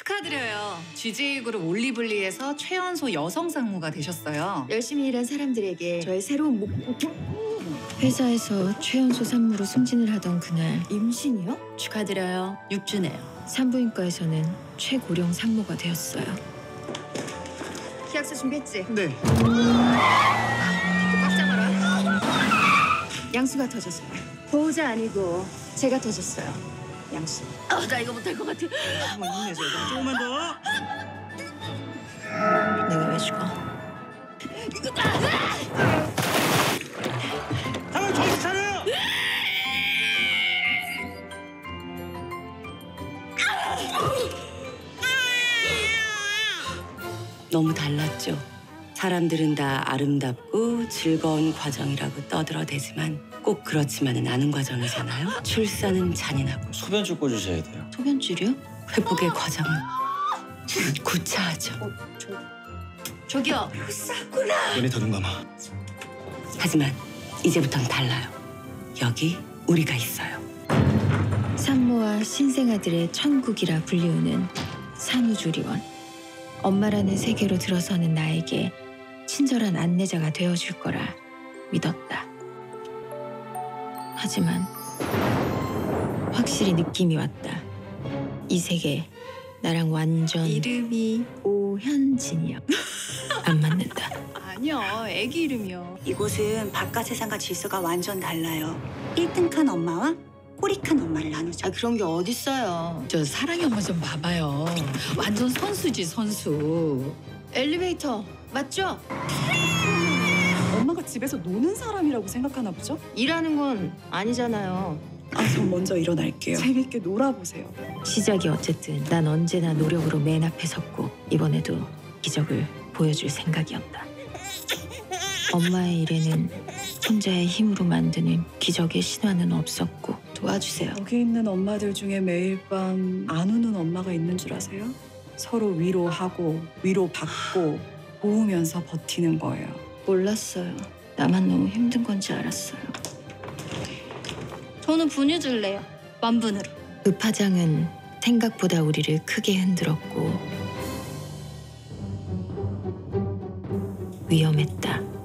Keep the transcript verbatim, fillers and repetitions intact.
축하드려요. 지제이 그룹 올리블리에서 최연소 여성 상무가 되셨어요. 열심히 일한 사람들에게 저의 새로운 목표. 회사에서 최연소 산무로 승진을 하던 그날 임신이요? 축하드려요. 육 주네요. 산부인과에서는 최고령 상무가 되었어요. 계약서 준비했지? 네. 꽉 잡아라. 양수가 터졌어요. 보호자 아니고 제가 터졌어요. 양수. 아, 나 이거 못할 것 같아. 조금만 힘내세요. 조금만 더. 내가 왜 죽어? 상황 정신 차려요. 너무 달랐죠. 사람들은 다 아름답고 즐거운 과정이라고 떠들어대지만 꼭 그렇지만은 않은 과정이잖아요. 출산은 잔인하고 소변줄 꽂으셔야 돼요. 소변줄이요? 회복의 과정은 구차하죠. 저기요. 얘네 더 눈 감아. 하지만 이제부턴 달라요. 여기 우리가 있어요. 산모와 신생아들의 천국이라 불리우는 산후조리원. 엄마라는 세계로 들어서는 나에게 친절한 안내자가 되어줄 거라 믿었다. 하지만 확실히 느낌이 왔다. 이 세계 나랑 완전 이름이 오현진이야. 안 맞는다. 아니요, 애기 이름이요. 이곳은 바깥 세상과 질서가 완전 달라요. 일 등 칸 엄마와 꼬리 칸 엄마를 나누죠. 아 그런 게 어딨어요. 저 사랑의 엄마 좀 봐봐요. 완전 선수지, 선수. 엘리베이터 맞죠? 엄마가 집에서 노는 사람이라고 생각하나 보죠? 일하는 건 아니잖아요. 아, 전 먼저 일어날게요. 재밌게 놀아보세요. 시작이 어쨌든 난 언제나 노력으로 맨 앞에 섰고 이번에도 기적을 보여줄 생각이었다. 엄마의 일에는 혼자의 힘으로 만드는 기적의 신화는 없었고 도와주세요. 여기 있는 엄마들 중에 매일 밤 안 우는 엄마가 있는 줄 아세요? 서로 위로하고 위로받고 도우면서 버티는 거예요. 몰랐어요. 나만 너무 힘든 건지 알았어요. 저는 분유 줄래요. 만분으로. 그 파장은 생각보다 우리를 크게 흔들었고 위험했다.